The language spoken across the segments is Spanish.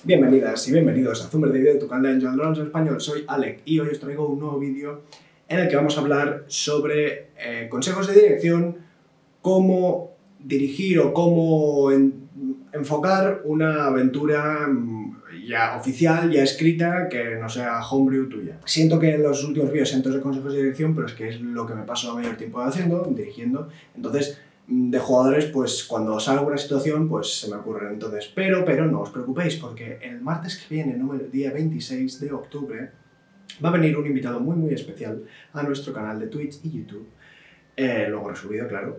Bienvenidas y bienvenidos a Zoomer de Video, tu canal de Dungeons & Dragons en español. Soy Alec y hoy os traigo un nuevo vídeo en el que vamos a hablar sobre consejos de dirección, cómo dirigir o cómo enfocar una aventura ya oficial, ya escrita, que no sea homebrew tuya. Siento que en los últimos vídeos cientos de consejos de dirección, pero es que es lo que me paso el mayor tiempo haciendo, dirigiendo. Entonces, de jugadores, pues cuando salga una situación, pues se me ocurren. Entonces, pero no os preocupéis, porque el martes que viene, el día 26 de octubre, va a venir un invitado muy especial a nuestro canal de Twitch y YouTube, luego resubido, claro,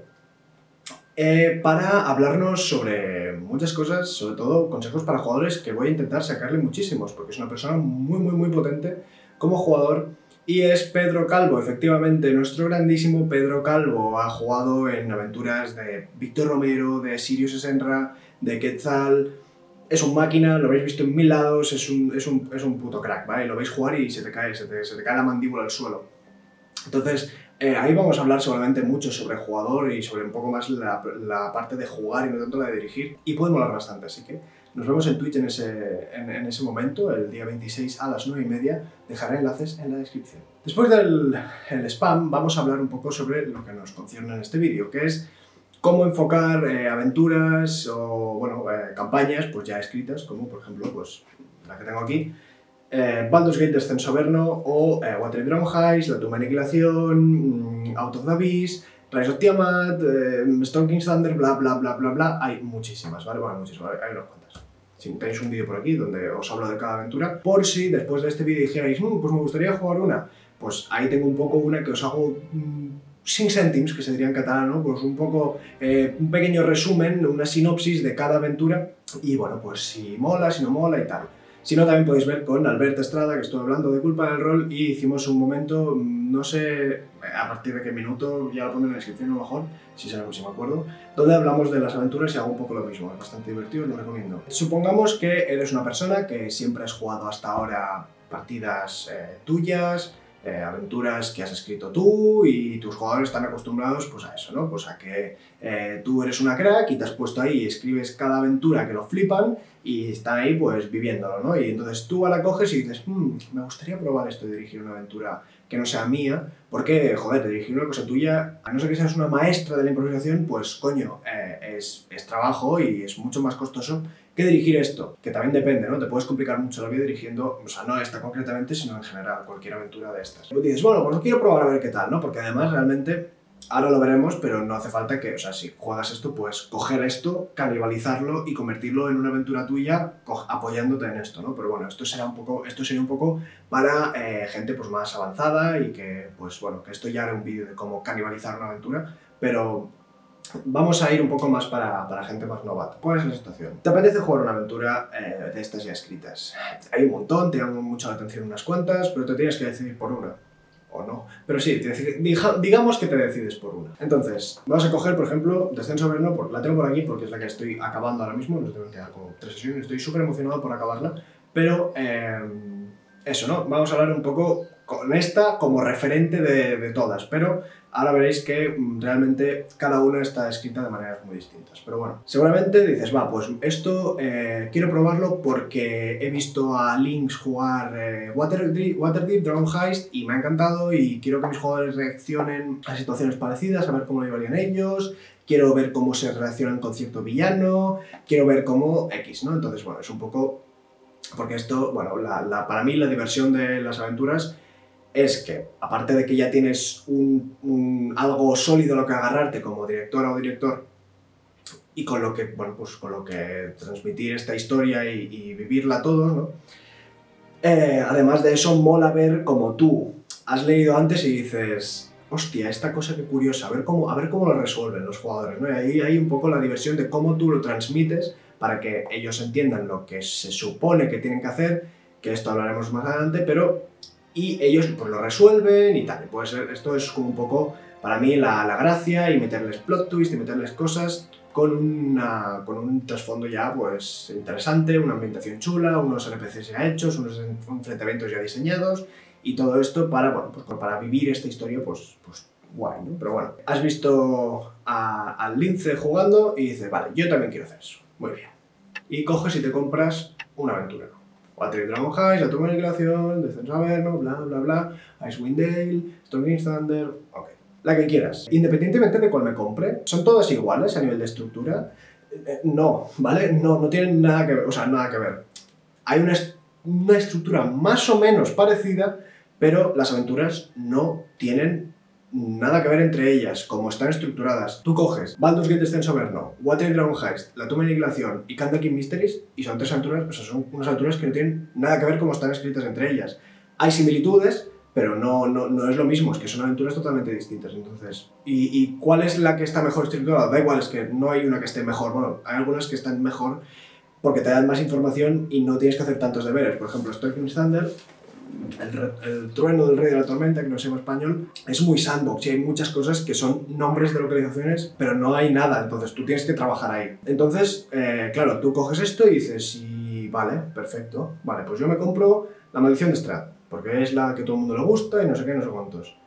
para hablarnos sobre muchas cosas, sobre todo consejos para jugadores que voy a intentar sacarle muchísimos, porque es una persona muy potente como jugador. Y es Pedro Calvo, efectivamente, nuestro grandísimo Pedro Calvo. Ha jugado en aventuras de Víctor Romero, de Sirius Esenra, de Quetzal. Es un máquina, lo habéis visto en 1000 lados, es un puto crack, ¿vale? Lo veis jugar y se te cae la mandíbula al suelo. Entonces, ahí vamos a hablar seguramente mucho sobre el jugador y sobre un poco más la parte de jugar y no tanto la de dirigir. Y podemos hablar bastante, así que nos vemos en Twitch en ese momento, el día 26 a las 9:30. Dejaré enlaces en la descripción. Después del spam, vamos a hablar un poco sobre lo que nos concierne en este vídeo, que es cómo enfocar aventuras o, bueno, campañas pues ya escritas, como por ejemplo pues, la que tengo aquí. Baldur's Gate Descenso Averno o Waterdeep Dragon Heist, La Tumba de Aniquilación, Out of the Abyss, Rise of Tiamat, Storm King's Thunder, bla. Hay muchísimas, ¿vale? Bueno, muchísimas, hay unas cuantas. Si tenéis un vídeo por aquí donde os hablo de cada aventura, por si después de este vídeo dijerais, pues me gustaría jugar una, pues ahí tengo un poco una que os hago sin cèntims, que se diría en catalán, ¿no? Pues un poco, un pequeño resumen, una sinopsis de cada aventura y bueno, pues si mola, si no mola y tal. Si no, también podéis ver con Albert Estrada, que estoy hablando de Culpa del Rol, y hicimos un momento, no sé a partir de qué minuto, ya lo pondré en la descripción a lo mejor, si me acuerdo, donde hablamos de las aventuras y hago un poco lo mismo, es bastante divertido, os lo recomiendo. Supongamos que eres una persona que siempre has jugado hasta ahora partidas tuyas, aventuras que has escrito tú y tus jugadores están acostumbrados pues a eso, ¿no? Pues a que tú eres una crack y te has puesto ahí y escribes cada aventura que lo flipan y están ahí pues viviéndolo, ¿no? Y entonces tú la coges y dices, me gustaría probar esto de dirigir una aventura que no sea mía, porque, joder, dirigir una cosa tuya, a no ser que seas una maestra de la improvisación, pues coño, es trabajo y es mucho más costoso que dirigir esto, que también depende, ¿no? Te puedes complicar mucho la vida dirigiendo, o sea, no esta concretamente, sino en general, cualquier aventura de estas. Y dices, bueno, pues no quiero probar a ver qué tal, ¿no? Porque además realmente, ahora lo veremos, pero no hace falta que, o sea, si juegas esto, pues coger esto, canibalizarlo y convertirlo en una aventura tuya apoyándote en esto, ¿no? Pero bueno, esto sería un poco para gente pues más avanzada y que, pues bueno, que esto ya era un vídeo de cómo canibalizar una aventura, pero vamos a ir un poco más para gente más novata. ¿Cuál es la situación? ¿Te apetece jugar una aventura de estas ya escritas? Hay un montón, te llaman mucho la atención unas cuantas, pero te tienes que decidir por una. O no. Pero sí, digamos que te decides por una. Entonces, vamos a coger, por ejemplo, Descenso Averno, la tengo por aquí porque es la que estoy acabando ahora mismo, nos deben quedar como 3 sesiones, estoy súper emocionado por acabarla, pero eso, ¿no? Vamos a hablar un poco con esta como referente de todas, pero ahora veréis que realmente cada una está escrita de maneras muy distintas. Pero bueno, seguramente dices, va, pues esto quiero probarlo porque he visto a Lynx jugar Waterdeep Dragon Heist y me ha encantado y quiero que mis jugadores reaccionen a situaciones parecidas, a ver cómo lo llevarían ellos, quiero ver cómo se relacionan con cierto villano, quiero ver cómo X, ¿no? Entonces, bueno, es un poco... Porque esto, bueno, para mí la diversión de las aventuras es que, aparte de que ya tienes algo sólido a lo que agarrarte como directora o director y con lo que, bueno, pues con lo que transmitir esta historia y vivirla todos, ¿no? Además de eso, mola ver cómo tú has leído antes y dices, hostia, esta cosa que curiosa, a ver cómo lo resuelven los jugadores, ¿no? Y ahí hay un poco la diversión de cómo tú lo transmites para que ellos entiendan lo que se supone que tienen que hacer, que esto hablaremos más adelante, y ellos pues lo resuelven y tal. Puede ser, esto es como un poco, para mí, la gracia y meterles plot twist y meterles cosas con un trasfondo ya pues interesante, una ambientación chula, unos NPCs ya hechos, unos enfrentamientos ya diseñados y todo esto para, bueno, pues para vivir esta historia pues guay, ¿no? Pero bueno, has visto al Lince jugando y dices, vale, yo también quiero hacer eso. Muy bien. Y coges y te compras una aventura. Water Dragon Heist, La Tumba de Aniquilación, Descenso a Averno, bla bla bla, Icewind Dale, Stormwind Thunder, ok. La que quieras. Independientemente de cuál me compre, ¿son todas iguales a nivel de estructura? No, ¿vale? No tienen nada que ver, o sea, nada que ver. Hay una estructura más o menos parecida, pero las aventuras no tienen nada que ver entre ellas, como están estructuradas. Tú coges Baldur's Gate Descenso a Averno, Water Dragon Heist, La Tumba de Aniquilación y Candlekeep Mysteries, y son tres aventuras, o sea, son unas aventuras que no tienen nada que ver como están escritas entre ellas. Hay similitudes, pero no es lo mismo, es que son aventuras totalmente distintas. Entonces, ¿y cuál es la que está mejor estructurada? Da igual, es que no hay una que esté mejor. Bueno, hay algunas que están mejor porque te dan más información y no tienes que hacer tantos deberes. Por ejemplo, Stormwind Thunder, el trueno del rey de la tormenta, que no sé en español, es muy sandbox y hay muchas cosas que son nombres de localizaciones, pero no hay nada, entonces tú tienes que trabajar ahí. Entonces, claro, tú coges esto y dices, sí, vale, perfecto, vale, pues yo me compro La Maldición de Strahd, porque es la que todo el mundo le gusta y no sé qué, no sé cuántos.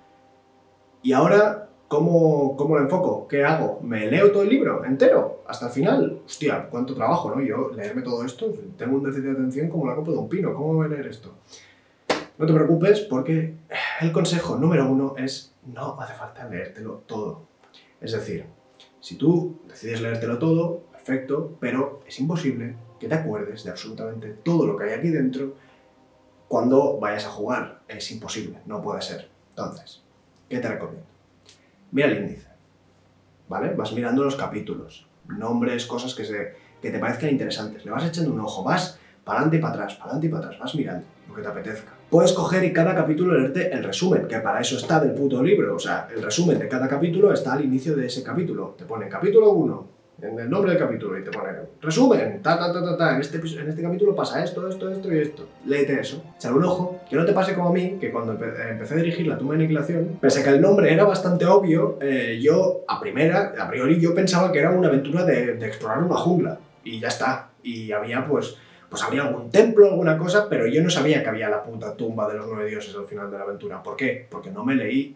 Y ahora, ¿cómo lo enfoco? ¿Qué hago? ¿Me leo todo el libro entero? ¿Hasta el final? Hostia, cuánto trabajo, ¿no? Yo, leerme todo esto, tengo un déficit de atención como la copa de un pino, ¿cómo voy a leer esto? No te preocupes porque el consejo número 1 es no hace falta leértelo todo. Es decir, si tú decides leértelo todo, perfecto, pero es imposible que te acuerdes de absolutamente todo lo que hay aquí dentro cuando vayas a jugar. Es imposible, no puede ser. Entonces, ¿qué te recomiendo? Mira el índice, ¿vale? Vas mirando los capítulos, nombres, cosas que te parezcan interesantes. Le vas echando un ojo, vas para adelante y para atrás, vas mirando lo que te apetezca. Puedes coger y cada capítulo leerte el resumen, que para eso está del puto libro. O sea, el resumen de cada capítulo está al inicio de ese capítulo. Te pone capítulo 1, en el nombre del capítulo, y te pone resumen, en este capítulo pasa esto y esto. Léete eso, échale un ojo, que no te pase como a mí, que cuando empecé a dirigir La Tumba de Aniquilación, pese a que el nombre era bastante obvio, yo a priori yo pensaba que era una aventura de explorar una jungla, y ya está, y había pues habría algún templo, alguna cosa, pero yo no sabía que había la puta tumba de los 9 dioses al final de la aventura. ¿Por qué? Porque no me leí,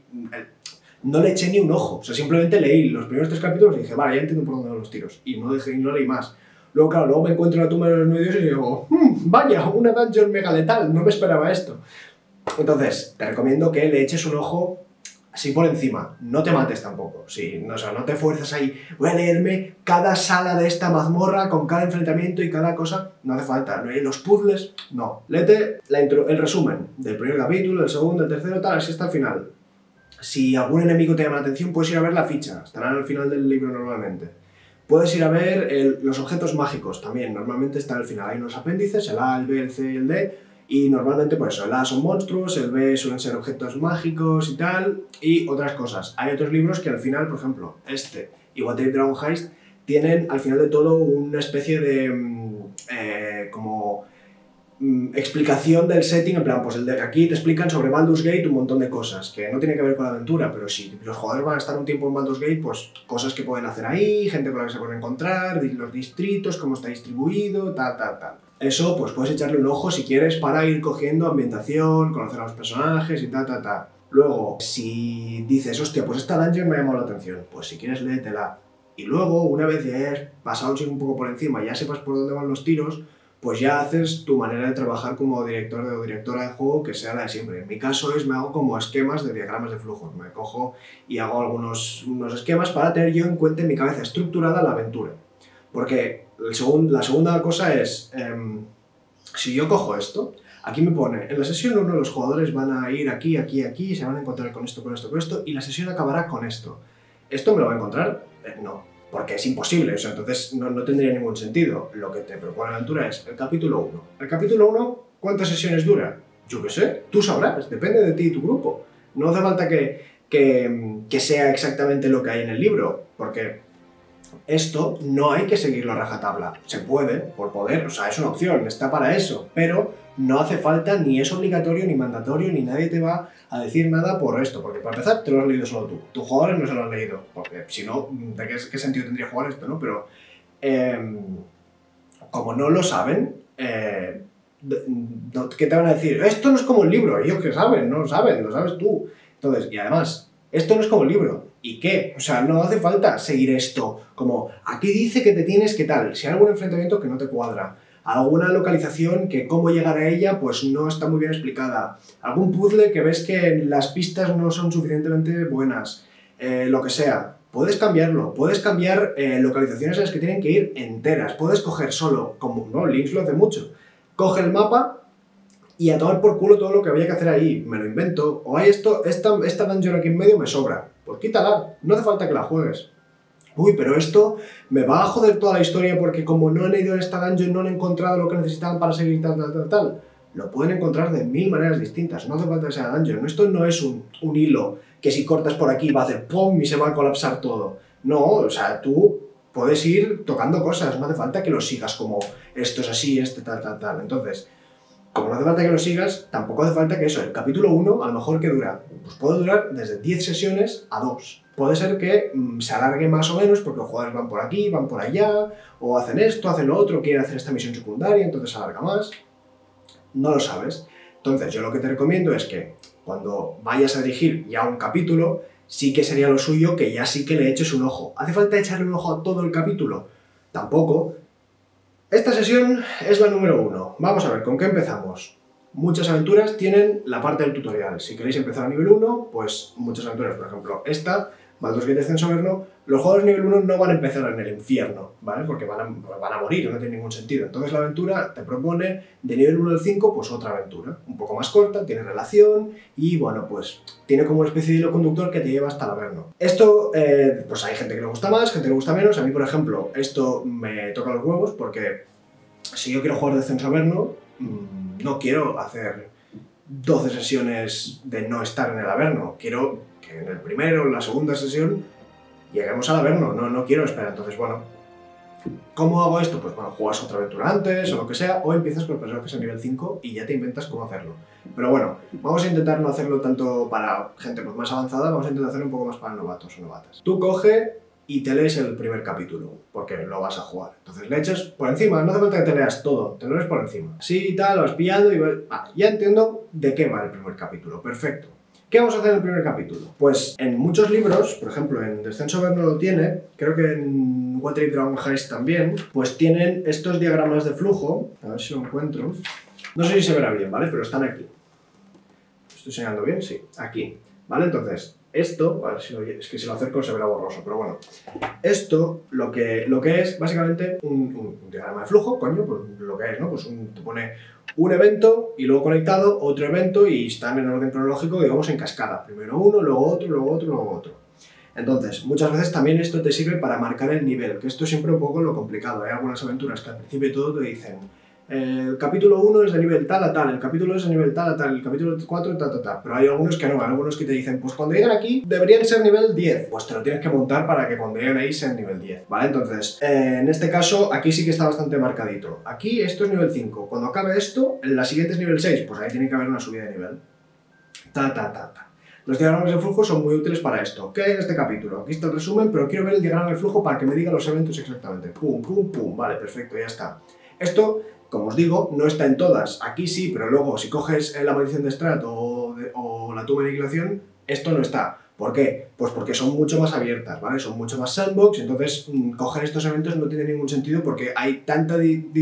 no le eché ni un ojo, o sea, simplemente leí los primeros 3 capítulos y dije, vale, ya entiendo por dónde van los tiros, y no leí más. Luego, claro, luego me encuentro la tumba de los 9 dioses y digo, vaya, una dungeon mega letal, no me esperaba esto. Entonces, te recomiendo que le eches un ojo así por encima, no te mates tampoco, sí, no, o sea, no te fuerzas ahí, voy a leerme cada sala de esta mazmorra con cada enfrentamiento y cada cosa, no hace falta, los puzzles, no. Léete el resumen del primer capítulo, del segundo, del tercero, tal, así hasta el final. Si algún enemigo te llama la atención, puedes ir a ver la ficha, estarán al final del libro normalmente. Puedes ir a ver los objetos mágicos también, normalmente están al final, hay unos apéndices, el A, el B, el C y el D, y normalmente pues el A son monstruos, el B suelen ser objetos mágicos y tal, y otras cosas. Hay otros libros que al final, por ejemplo, este y Water Dragon Heist, tienen al final de todo una especie de explicación del setting, en plan, pues aquí te explican sobre Baldur's Gate un montón de cosas, que no tiene que ver con la aventura, pero si los jugadores van a estar un tiempo en Baldur's Gate, pues cosas que pueden hacer ahí, gente con la que se pueden encontrar, los distritos, cómo está distribuido, tal. Eso, pues puedes echarle un ojo si quieres para ir cogiendo ambientación, conocer a los personajes y tal. Luego, si dices, hostia, pues esta dungeon me ha llamado la atención, pues si quieres léetela. Y luego, una vez ya hayas pasado un poco por encima y ya sepas por dónde van los tiros, pues ya haces tu manera de trabajar como director o directora de juego que sea la de siempre. En mi caso me hago como esquemas de diagramas de flujos. Me cojo y hago unos esquemas para tener yo en cuenta en mi cabeza estructurada la aventura. Porque la segunda cosa es, si yo cojo esto, aquí me pone, en la sesión 1 los jugadores van a ir aquí, se van a encontrar con esto, y la sesión acabará con esto. ¿Esto me lo va a encontrar? No, porque es imposible, o sea, entonces no tendría ningún sentido. Lo que te propone la aventura es el capítulo 1. ¿El capítulo 1 cuántas sesiones dura? Yo qué sé, tú sabrás, depende de ti y tu grupo. No hace falta que sea exactamente lo que hay en el libro, porque esto no hay que seguirlo a rajatabla. Se puede, por poder, o sea, es una opción, está para eso, pero no hace falta, ni es obligatorio, ni mandatorio, ni nadie te va a decir nada por esto, porque para empezar te lo has leído solo tú. Tus jugadores no se lo han leído, porque si no, ¿de qué sentido tendría jugar esto, no? Pero como no lo saben, ¿qué te van a decir? Esto no es como el libro. Ellos que saben, no lo saben, lo sabes tú. Entonces, y además, esto no es como el libro. ¿Y qué? O sea, no hace falta seguir esto como aquí dice que te tienes que tal. Si hay algún enfrentamiento que no te cuadra, alguna localización que cómo llegar a ella pues no está muy bien explicada, algún puzzle que ves que las pistas no son suficientemente buenas, lo que sea. Puedes cambiarlo, puedes cambiar localizaciones a las que tienen que ir enteras, puedes coger solo, como no, Lynx lo hace mucho, coge el mapa y a tomar por culo todo lo que había que hacer ahí, me lo invento, o hay esta dungeon aquí en medio me sobra, pues quítala, no hace falta que la juegues. Uy, pero esto me va a joder toda la historia porque como no han ido en esta dungeon no han encontrado lo que necesitaban para seguir tal. Lo pueden encontrar de 1000 maneras distintas, no hace falta que sea dungeon. Esto no es un hilo que si cortas por aquí va a hacer ¡pum! Y se va a colapsar todo. No, o sea, tú puedes ir tocando cosas, no hace falta que lo sigas como esto es así, tal. Entonces, como no hace falta que lo sigas, tampoco hace falta que eso, el capítulo 1 a lo mejor que dura, pues puede durar desde 10 sesiones a 2. Puede ser que se alargue más o menos porque los jugadores van por aquí, van por allá, o hacen esto, hacen lo otro, quieren hacer esta misión secundaria, entonces se alarga más. No lo sabes. Entonces yo lo que te recomiendo es que cuando vayas a dirigir ya un capítulo, sí que sería lo suyo que ya sí que le eches un ojo. ¿Hace falta echarle un ojo a todo el capítulo? Tampoco. Esta sesión es la número 1. Vamos a ver, ¿con qué empezamos? Muchas aventuras tienen la parte del tutorial. Si queréis empezar a nivel 1, pues muchas aventuras, por ejemplo, esta, Baldur's Gate Descenso Averno, los jugadores nivel 1 no van a empezar en el infierno, ¿vale? Porque van a morir, no tiene ningún sentido. Entonces la aventura te propone de nivel 1 al 5, pues otra aventura, un poco más corta, tiene relación y, bueno, pues tiene como una especie de hilo conductor que te lleva hasta el Averno. Esto, pues hay gente que le gusta más, gente que le gusta menos. A mí, por ejemplo, esto me toca los huevos porque si yo quiero jugar Descenso Averno, no quiero hacer 12 sesiones de no estar en el Averno. Quiero que en el primero o en la segunda sesión lleguemos al Averno, no quiero esperar. Entonces, bueno, ¿cómo hago esto? Pues bueno, juegas otra aventura antes o lo que sea, o empiezas con personajes a nivel 5 y ya te inventas cómo hacerlo. Pero bueno, vamos a intentar no hacerlo tanto para gente pues, más avanzada, vamos a intentar hacerlo un poco más para novatos o novatas. Tú coge y te lees el primer capítulo, porque lo vas a jugar. Entonces le echas por encima, no hace falta que te leas todo, te lo lees por encima. Sí y tal, lo has pillado y ya entiendo de qué va el primer capítulo, perfecto. ¿Qué vamos a hacer en el primer capítulo? Pues en muchos libros, por ejemplo en Descenso Averno lo tiene, creo que en Watery Dragon Heist también, pues tienen estos diagramas de flujo, a ver si lo encuentro. No sé si se verá bien, ¿vale? Pero están aquí. ¿Estoy enseñando bien? Sí, aquí. ¿Vale? Entonces, esto, a ver si es que si lo acerco se verá borroso, pero bueno. Esto lo que es básicamente un diagrama de flujo, coño, pues lo que es, ¿no? Pues te pone un evento y luego conectado otro evento y están en orden cronológico, digamos en cascada. Primero uno, luego otro, luego otro, luego otro. Entonces, muchas veces también esto te sirve para marcar el nivel, que esto es siempre un poco lo complicado. Hay algunas aventuras que al principio de todo te dicen el capítulo 1 es de nivel tal a tal, el capítulo 2 es de nivel tal a tal, el capítulo 4 tal. Pero hay algunos que no, hay algunos que te dicen, pues cuando lleguen aquí deberían ser nivel 10. Pues te lo tienes que montar para que cuando lleguen ahí sean nivel 10, ¿vale? Entonces, en este caso, aquí sí que está bastante marcadito. Aquí esto es nivel 5. Cuando acabe esto, la siguiente es nivel 6. Pues ahí tiene que haber una subida de nivel. Los diagramas de flujo son muy útiles para esto. ¿Qué hay en este capítulo? Aquí está el resumen, pero quiero ver el diagrama de flujo para que me diga los eventos exactamente. Pum, pum, pum. Vale, perfecto, ya está. Esto, como os digo, no está en todas. Aquí sí, pero luego si coges la maldición de Strat o la tumba de aniquilación, esto no está. ¿Por qué? Pues porque son mucho más abiertas, ¿vale? Son mucho más sandbox, entonces coger estos eventos no tiene ningún sentido porque hay tanta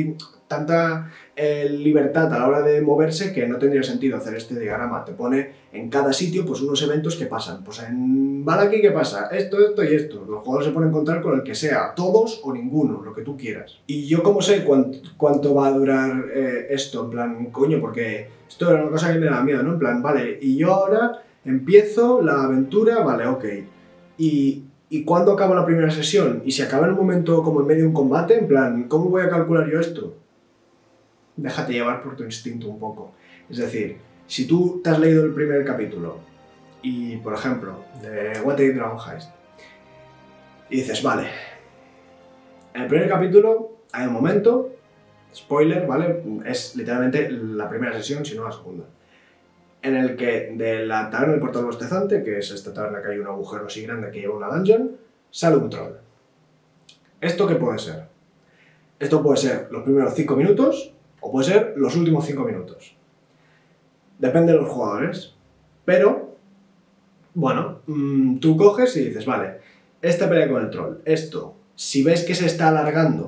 libertad a la hora de moverse que no tendría sentido hacer este diagrama. Te pone en cada sitio pues unos eventos que pasan. Pues en Vallaki, ¿qué pasa? Esto y esto. Los jugadores se pueden encontrar con el que sea, todos o ninguno, lo que tú quieras. Y yo cómo sé cuánto va a durar esto, en plan, coño, porque esto era una cosa que me da miedo, ¿no? En plan, vale, y yo ahora empiezo la aventura, vale, ok. ¿Y cuándo acabo la primera sesión? ¿Y si acaba en un momento como en medio de un combate? En plan, ¿cómo voy a calcular yo esto? Déjate llevar por tu instinto un poco. Es decir, si tú te has leído el primer capítulo y, por ejemplo, de Watery Dragon Heist, y dices, vale, en el primer capítulo hay un momento, spoiler, ¿vale? Es literalmente la primera sesión, si no la segunda, en el que de la taberna del portal bostezante, que es esta taberna que hay un agujero así grande que lleva una dungeon, sale un troll. ¿Esto qué puede ser? Esto puede ser los primeros 5 minutos o puede ser los últimos 5 minutos. Depende de los jugadores. Pero, bueno, tú coges y dices, vale, esta pelea con el troll, esto, si ves que se está alargando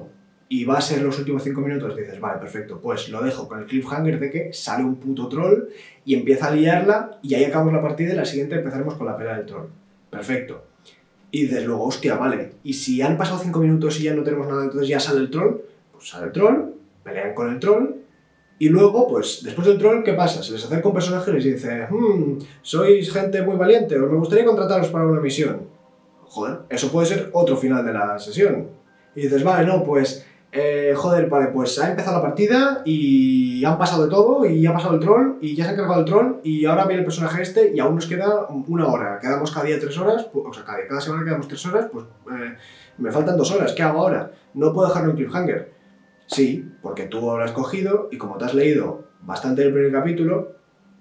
y va a ser los últimos 5 minutos, dices, vale, perfecto, pues lo dejo con el cliffhanger de que sale un puto troll y empieza a liarla y ahí acabamos la partida y la siguiente empezaremos con la pelea del troll. Perfecto. Y dices luego, hostia, vale, y si han pasado 5 minutos y ya no tenemos nada, entonces ya sale el troll, pues sale el troll, pelean con el troll, y luego, pues, después del troll, ¿qué pasa? Se les acerca un personaje y les dice, sois gente muy valiente, os me gustaría contrataros para una misión. Joder, eso puede ser otro final de la sesión. Y dices, vale, no, pues, joder, vale, pues ha empezado la partida y han pasado de todo y ha pasado el troll y ya se ha cargado el troll y ahora viene el personaje este y aún nos queda 1 hora. Quedamos cada día 3 horas, pues, o sea, cada semana quedamos 3 horas, pues me faltan 2 horas, ¿qué hago ahora? No puedo dejarlo en cliffhanger. Sí, porque tú lo has cogido y como te has leído bastante del primer capítulo,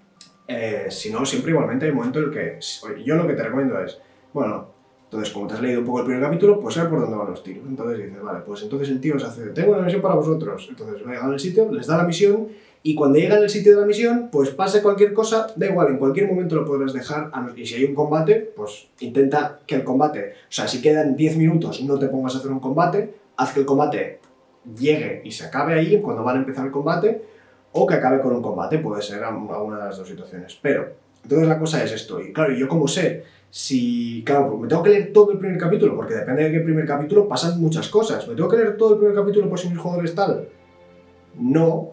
si no, siempre igualmente hay un momento en el que... Yo lo que te recomiendo es, bueno, entonces como te has leído un poco el primer capítulo, pues sabes por dónde van los tiros. Entonces dices, vale, pues entonces el tío os hace, tengo una misión para vosotros. Entonces llegan al sitio, les da la misión y cuando llegan al sitio de la misión, pues pase cualquier cosa, da igual, en cualquier momento lo podrás dejar. Y si hay un combate, pues intenta que el combate, o sea, si quedan 10 minutos, no te pongas a hacer un combate, haz que el combate llegue y se acabe ahí cuando van a empezar el combate, o que acabe con un combate, puede ser alguna de las dos situaciones. Pero, entonces la cosa es esto, y claro, yo como sé, si, claro, pues me tengo que leer todo el primer capítulo, porque depende de qué primer capítulo pasan muchas cosas. ¿Me tengo que leer todo el primer capítulo por si mis jugadores tal? No,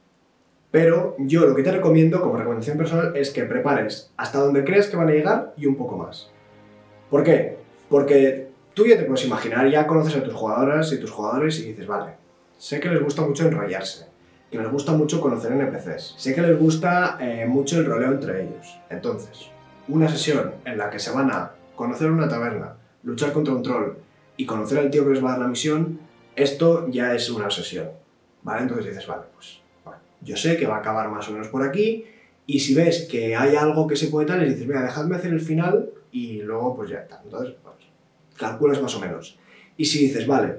pero yo lo que te recomiendo como recomendación personal es que prepares hasta donde creas que van a llegar y un poco más. ¿Por qué? Porque tú ya te puedes imaginar, ya conoces a tus jugadoras y tus jugadores y dices, vale, sé que les gusta mucho enrollarse, que les gusta mucho conocer NPCs, sé que les gusta mucho el roleo entre ellos. Entonces, una sesión en la que se van a conocer una taberna, luchar contra un troll y conocer al tío que les va a dar la misión, esto ya es una sesión, ¿vale? Entonces dices, vale, pues vale, yo sé que va a acabar más o menos por aquí y si ves que hay algo que se puede tal, les dices, mira, dejadme hacer el final y luego pues ya está. Entonces, pues, calculas más o menos. Y si dices, vale,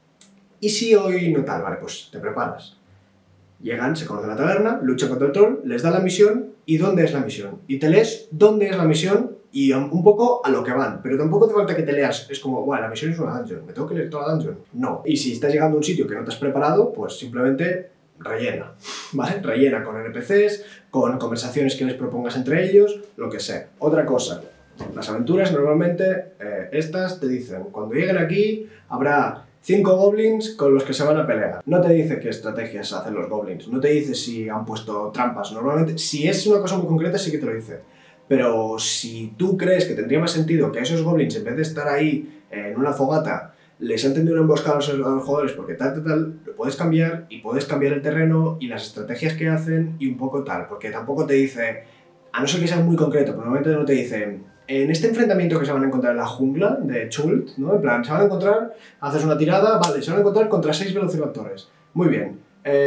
¿y si hoy no tal? Vale, pues te preparas. Llegan, se conocen la taberna, luchan contra el troll, les da la misión y dónde es la misión. Y te lees dónde es la misión y un poco a lo que van. Pero tampoco hace falta que te leas, es como, bueno, la misión es una dungeon, ¿me tengo que leer toda la dungeon? No. Y si estás llegando a un sitio que no te has preparado, pues simplemente rellena, ¿vale? Rellena con NPCs, con conversaciones que les propongas entre ellos, lo que sea. Otra cosa, las aventuras normalmente, estas te dicen, cuando lleguen aquí habrá 5 goblins con los que se van a pelear. No te dice qué estrategias hacen los goblins, no te dice si han puesto trampas. Normalmente, si es una cosa muy concreta, sí que te lo dice. Pero si tú crees que tendría más sentido que esos goblins, en vez de estar ahí en una fogata, les han tendido una emboscada a los jugadores porque tal, lo puedes cambiar y puedes cambiar el terreno y las estrategias que hacen y un poco tal. Porque tampoco te dice, a no ser que sea muy concreto, pero normalmente no te dice, en este enfrentamiento que se van a encontrar en la jungla de Chult, ¿no? En plan, se van a encontrar, haces una tirada, vale, se van a encontrar contra 6 velociraptores. Muy bien.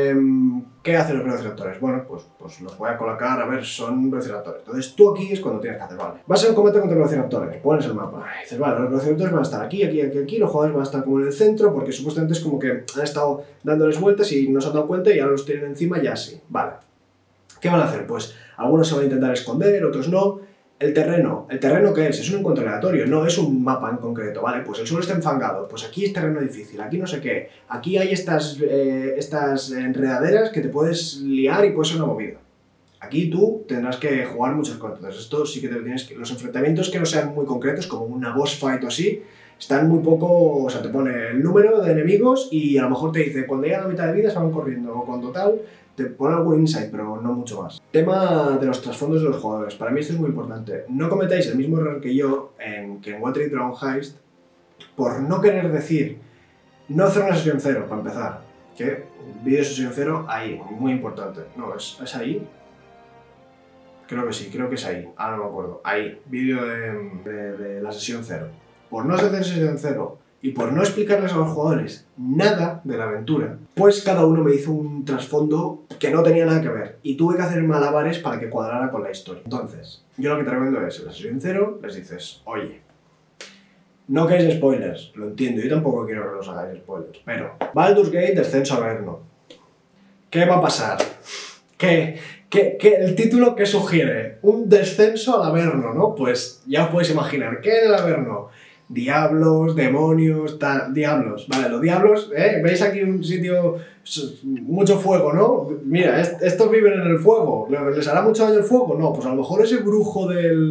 ¿Qué hacen los velociraptores? Bueno, pues los voy a colocar, a ver, son velociraptores. Entonces tú aquí es cuando tienes que hacer, vale. Va a ser un combate contra velociraptores, pones el mapa. Y dices, vale, los velociraptores van a estar aquí, aquí, aquí, aquí, los jugadores van a estar como en el centro, porque supuestamente es como que han estado dándoles vueltas y no se han dado cuenta y ahora los tienen encima y así. Vale. ¿Qué van a hacer? Pues algunos se van a intentar esconder, otros no. ¿El terreno qué es? Es un encuentro aleatorio, no es un mapa en concreto, ¿vale? Pues el suelo está enfangado, pues aquí es terreno difícil, aquí no sé qué, aquí hay estas enredaderas que te puedes liar y puede ser una movida. Aquí tú tendrás que jugar muchas cosas, entonces esto sí que te lo tienes que... Los enfrentamientos que no sean muy concretos, como una boss fight o así, están muy poco... O sea, te pone el número de enemigos y a lo mejor te dice, cuando llegan a la mitad de vida se van corriendo, o cuando tal... Te pone algún insight, pero no mucho más. Tema de los trasfondos de los jugadores. Para mí esto es muy importante. No cometáis el mismo error que yo que en Watery Dragon Heist por no querer decir no hacer una sesión cero, para empezar. Que vídeo sesión cero, ahí, muy importante. No, ¿es ahí? Creo que sí, creo que es ahí. Ahora no me acuerdo. Ahí, vídeo de la sesión cero. Por no hacer sesión cero y por no explicarles a los jugadores nada de la aventura, pues cada uno me hizo un trasfondo que no tenía nada que ver y tuve que hacer malabares para que cuadrara con la historia. Entonces, yo lo que te recomiendo es, en la sesión cero, les dices, oye, no queréis spoilers, lo entiendo, yo tampoco quiero que los hagáis spoilers, pero Baldur's Gate, descenso averno. ¿Qué va a pasar? ¿Qué el título que sugiere? Un descenso al Averno, ¿no? Pues ya os podéis imaginar, ¿qué en el Averno? diablos, demonios, tal, diablos. Vale, los diablos, ¿veis aquí un sitio, mucho fuego, ¿no? Mira, estos viven en el fuego. ¿Les hará mucho daño el fuego? No, pues a lo mejor ese brujo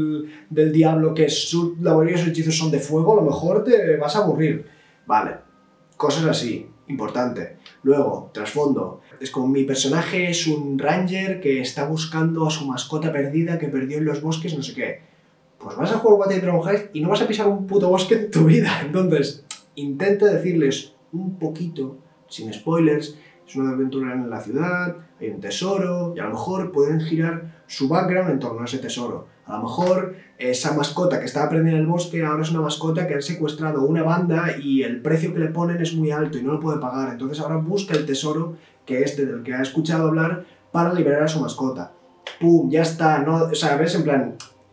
del diablo, que la mayoría de sus hechizos son de fuego, a lo mejor te vas a aburrir. Vale, cosas así, importante. Luego, trasfondo. Es como mi personaje es un ranger que está buscando a su mascota perdida que perdió en los bosques, no sé qué. Pues vas a jugar What If Dragon Heist y no vas a pisar un puto bosque en tu vida. Entonces, intenta decirles un poquito, sin spoilers, es una aventura en la ciudad, hay un tesoro, y a lo mejor pueden girar su background en torno a ese tesoro. A lo mejor esa mascota que estaba prendida en el bosque ahora es una mascota que han secuestrado una banda y el precio que le ponen es muy alto y no lo puede pagar. Entonces ahora busca el tesoro que del que ha escuchado hablar para liberar a su mascota. ¡Pum! Ya está, ¿no? O sea, ves, en plan,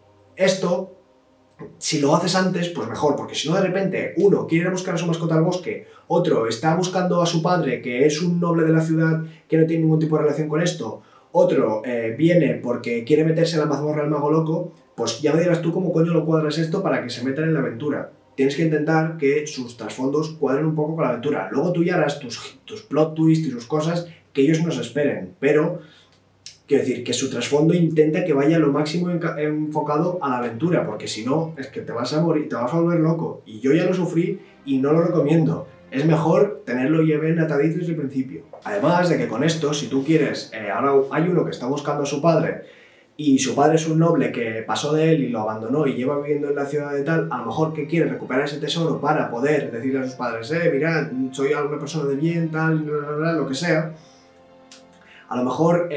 esto, si lo haces antes, pues mejor, porque si no de repente uno quiere ir a buscar a su mascota al bosque, otro está buscando a su padre, que es un noble de la ciudad que no tiene ningún tipo de relación con esto, otro viene porque quiere meterse en la mazmorra del mago loco, pues ya me dirás tú cómo coño lo cuadras esto para que se metan en la aventura. Tienes que intentar que sus trasfondos cuadren un poco con la aventura. Luego tú ya harás tus plot twists y sus cosas que ellos no se esperen, pero quiero decir, que su trasfondo intenta que vaya lo máximo enfocado a la aventura, porque si no, es que te vas a morir, te vas a volver loco. Y yo ya lo sufrí y no lo recomiendo. Es mejor tenerlo ya bien atadito desde el principio. Además de que con esto, si tú quieres, ahora hay uno que está buscando a su padre y su padre es un noble que pasó de él y lo abandonó y lleva viviendo en la ciudad de tal, a lo mejor que quiere recuperar ese tesoro para poder decirle a sus padres, mirad, soy alguna persona de bien, tal, bla, bla, bla, lo que sea. A lo mejor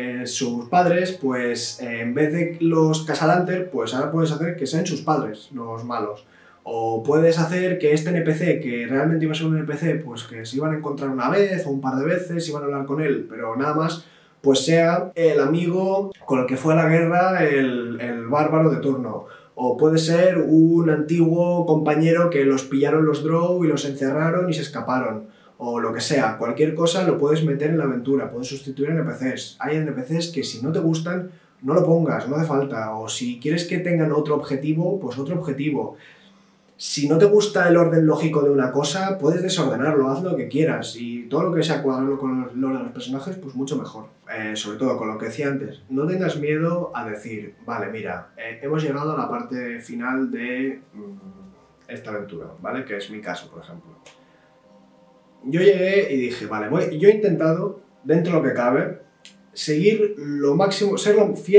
sus padres, pues en vez de los Casalanter, pues ahora puedes hacer que sean sus padres los malos. O puedes hacer que este NPC, que realmente iba a ser un NPC, pues que se iban a encontrar una vez o un par de veces, iban a hablar con él, pero nada más, pues sea el amigo con el que fue a la guerra el bárbaro de turno. O puede ser un antiguo compañero que los pillaron los Drow y los encerraron y se escaparon. O lo que sea, cualquier cosa lo puedes meter en la aventura, puedes sustituir NPCs. Hay NPCs que si no te gustan, no lo pongas, no hace falta. O si quieres que tengan otro objetivo, pues otro objetivo. Si no te gusta el orden lógico de una cosa, puedes desordenarlo, haz lo que quieras. Y todo lo que sea cuadrarlo con el lore de los personajes, pues mucho mejor. Sobre todo con lo que decía antes, no tengas miedo a decir, vale, mira, hemos llegado a la parte final de esta aventura, ¿vale? Que es mi caso, por ejemplo. Yo llegué y dije, vale, yo he intentado, dentro de lo que cabe, seguir lo máximo, ser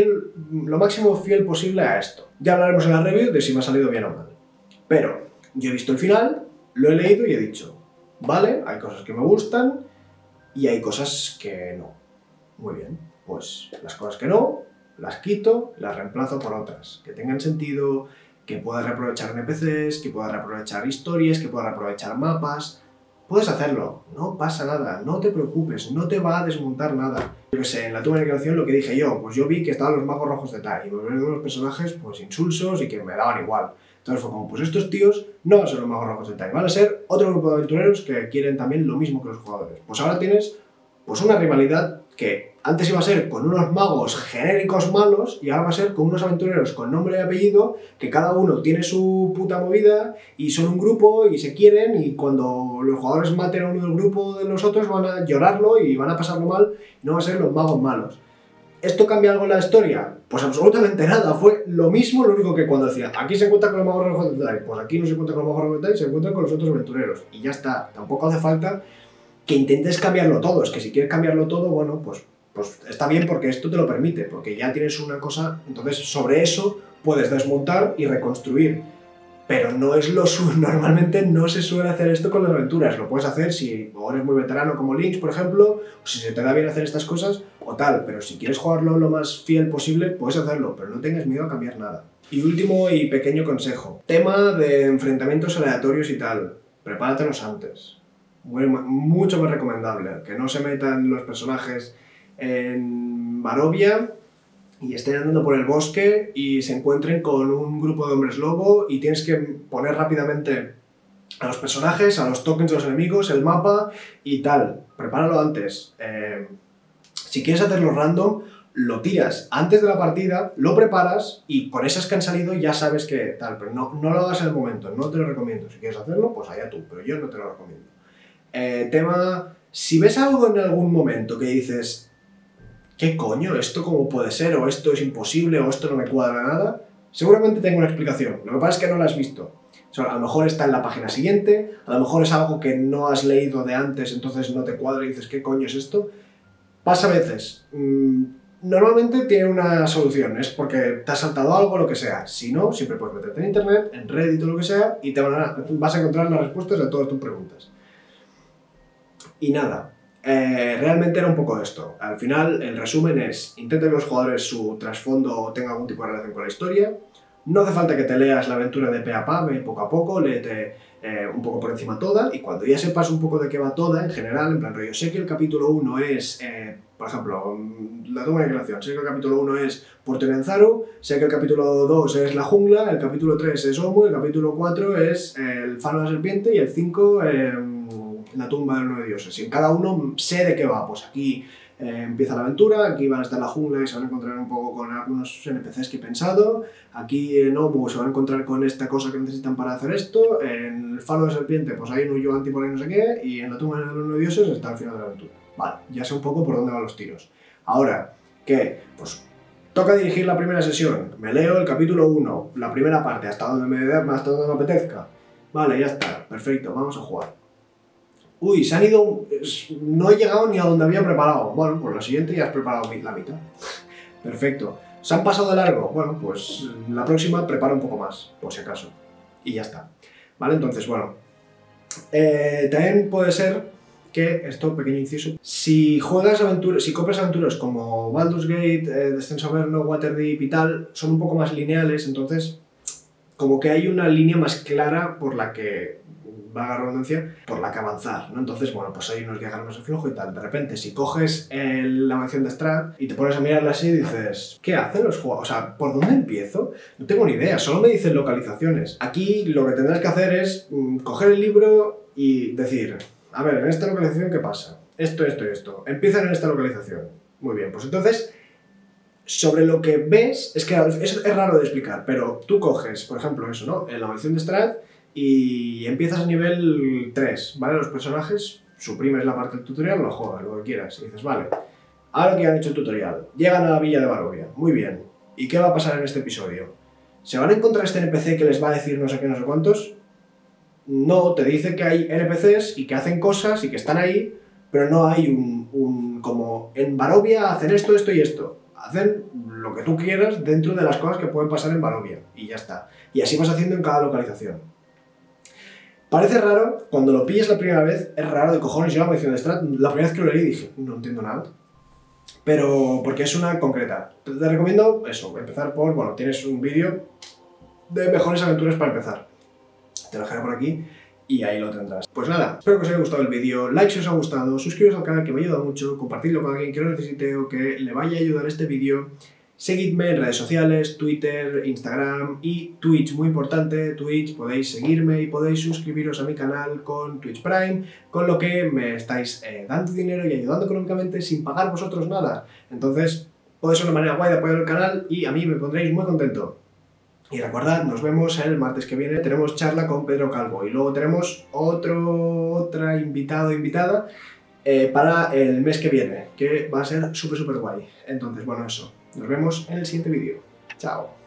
lo máximo fiel posible a esto. Ya hablaremos en la review de si me ha salido bien o mal. Pero yo he visto el final, lo he leído y he dicho, vale, hay cosas que me gustan y hay cosas que no. Muy bien, pues las cosas que no, las quito, las reemplazo por otras, que tengan sentido, que puedas reaprovechar NPCs, que puedas reaprovechar historias, que puedas reaprovechar mapas. Puedes hacerlo, no pasa nada, no te preocupes, no te va a desmontar nada. Yo que sé, en la toma de creación lo que dije yo, pues yo vi que estaban los magos rojos de Tai y me vieron unos personajes pues insulsos y que me daban igual. Entonces fue como, pues estos tíos no van a ser los magos rojos de Tai, van a ser otro grupo de aventureros que quieren también lo mismo que los jugadores. Pues ahora tienes pues una rivalidad que antes iba a ser con unos magos genéricos malos y ahora va a ser con unos aventureros con nombre y apellido que cada uno tiene su puta movida y son un grupo y se quieren y cuando los jugadores maten a uno del grupo de los otros van a llorarlo y van a pasarlo mal y no van a ser los magos malos. ¿Esto cambia algo en la historia? Pues absolutamente nada, fue lo mismo, lo único que cuando decía aquí se encuentra con los magos rojos de Tai, pues aquí no se encuentra con los magos rojos de Tai, se encuentra con los otros aventureros y ya está, tampoco hace falta que intentes cambiarlo todo. Es que si quieres cambiarlo todo, bueno, pues está bien porque esto te lo permite, porque ya tienes una cosa, entonces sobre eso puedes desmontar y reconstruir. Pero no es normalmente no se suele hacer esto con las aventuras, lo puedes hacer si eres muy veterano como Lynx, por ejemplo, o si se te da bien hacer estas cosas, o tal, pero si quieres jugarlo lo más fiel posible, puedes hacerlo, pero no tengas miedo a cambiar nada. Y último y pequeño consejo, tema de enfrentamientos aleatorios y tal, prepáratelos antes. Mucho más recomendable, que no se metan los personajes en Barovia y estén andando por el bosque y se encuentren con un grupo de hombres lobo y tienes que poner rápidamente a los personajes, a los tokens de los enemigos, el mapa y tal. Prepáralo antes. Si quieres hacerlo random, lo tiras antes de la partida, lo preparas y con esas que han salido ya sabes que tal, pero no lo hagas en el momento, no te lo recomiendo. Si quieres hacerlo, pues allá tú, pero yo no te lo recomiendo. Si ves algo en algún momento que dices, ¿qué coño? ¿Esto cómo puede ser? ¿O esto es imposible? ¿O esto no me cuadra nada? Seguramente tengo una explicación, lo que pasa es que no la has visto. O sea, a lo mejor está en la página siguiente, a lo mejor es algo que no has leído de antes, entonces no te cuadra y dices, ¿qué coño es esto? Pasa a veces. Normalmente tiene una solución, es porque te has saltado algo o lo que sea. Si no, siempre puedes meterte en internet, en Reddit o lo que sea, y vas a encontrar las respuestas a todas tus preguntas. Y nada, realmente era un poco esto. Al final, el resumen es, intenta que los jugadores su trasfondo tenga algún tipo de relación con la historia. No hace falta que te leas la aventura de pe a pa, ve poco a poco, léete un poco por encima toda, y cuando ya sepas un poco de qué va toda, en general, en plan rollo, sé que el capítulo 1 es, por ejemplo, la toma de declaración, sé que el capítulo 1 es Puerto Inenzaru, sé que el capítulo 2 es la jungla, el capítulo 3 es Omu, el capítulo 4 es el falo de la serpiente y el 5 la tumba de los 9 dioses. Y en cada uno sé de qué va, pues aquí empieza la aventura, aquí van a estar en la jungla y se van a encontrar un poco con algunos NPCs que he pensado, aquí en Omu se van a encontrar con esta cosa que necesitan para hacer esto, en el falo de la serpiente pues hay un huyo anti por ahí no sé qué, y en la tumba de los 9 dioses está al final de la aventura. Vale, ya sé un poco por dónde van los tiros. Ahora, ¿qué? Pues toca dirigir la primera sesión, me leo el capítulo 1, la primera parte, hasta donde me apetezca. Vale, ya está, perfecto, vamos a jugar. Uy, se han ido... No he llegado ni a donde había preparado. Bueno, pues la siguiente ya has preparado la mitad. Perfecto. ¿Se han pasado de largo? Bueno, pues la próxima prepara un poco más, por si acaso. Y ya está. ¿Vale? Entonces, bueno. También puede ser que, esto, pequeño inciso, si juegas aventuras, si compras aventuras como Baldur's Gate, Descenso Averno, Waterdeep y tal, son un poco más lineales, entonces como que hay una línea más clara por la que, valga la redundancia, por la que avanzar, ¿no? Entonces, bueno, pues hay unos diagramas de flujo y tal. De repente, si coges la mansión de Strahd y te pones a mirarla así y dices, ¿qué hacen los juegos? O sea, ¿por dónde empiezo? No tengo ni idea, solo me dicen localizaciones. Aquí lo que tendrás que hacer es coger el libro y decir, a ver, en esta localización, ¿qué pasa? Esto, esto y esto. Empiezan en esta localización. Muy bien, pues entonces, sobre lo que ves, es que es raro de explicar, pero tú coges, por ejemplo, eso, ¿no? En la mansión de Strahd y empiezas a nivel 3, ¿vale? Los personajes, suprimes la parte del tutorial, lo juegas, lo que quieras, y dices, vale, ahora que han hecho el tutorial, llegan a la villa de Barovia, muy bien, ¿y qué va a pasar en este episodio? ¿Se van a encontrar este NPC que les va a decir no sé qué, no sé cuántos? No, te dice que hay NPCs y que hacen cosas y que están ahí, pero no hay como en Barovia hacen esto, esto y esto. Hacen lo que tú quieras dentro de las cosas que pueden pasar en Barovia y ya está. Y así vas haciendo en cada localización. Parece raro, cuando lo pillas la primera vez, es raro de cojones. Yo la maldición de Strahd, la primera vez que lo leí dije, no entiendo nada. Pero porque es una concreta. Te recomiendo eso, empezar por, bueno, tienes un vídeo de mejores aventuras para empezar. Te lo dejaré por aquí y ahí lo tendrás. Pues nada, espero que os haya gustado el vídeo, like si os ha gustado, suscribiros al canal que me ayuda mucho, compartidlo con alguien que lo necesite o que le vaya a ayudar este vídeo. Seguidme en redes sociales, Twitter, Instagram y Twitch, muy importante, Twitch, podéis seguirme y podéis suscribiros a mi canal con Twitch Prime, con lo que me estáis dando dinero y ayudando económicamente sin pagar vosotros nada. Entonces, puede ser una manera guay de apoyar el canal y a mí me pondréis muy contento. Y recordad, nos vemos el martes que viene, tenemos charla con Pedro Calvo y luego tenemos otra invitado o invitada para el mes que viene, que va a ser súper guay. Entonces, bueno, eso. Nos vemos en el siguiente vídeo. Chao.